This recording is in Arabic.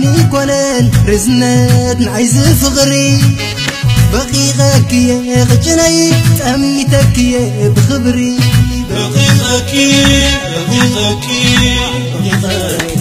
عيني كونن رزنت نعيز فغري بقيقك يا غجني تأميتك يا بخبري بقيقك